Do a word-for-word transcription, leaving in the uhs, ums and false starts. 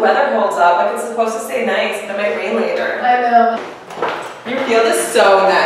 weather holds up. Like it's supposed to stay nice, but it might rain later. I know. Your field is so nice.